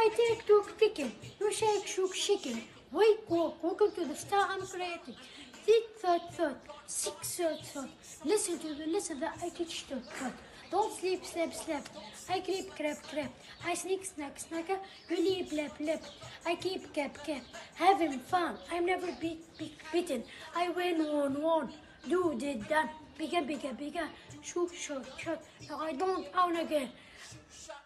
I take to chicken. You shake, shook, chicken. Wake, walk, welcome to the star I'm creating. Think, thought. Seek, thought. Listen to the lesson that I teach, thought. Don't sleep, sleep. I creep, crap. I sneak, snack. You leap, lap. I keep, cap. Having fun. I'm never beaten. I win, won. Do, did, done. Bigger. Shoot. Now I don't own again.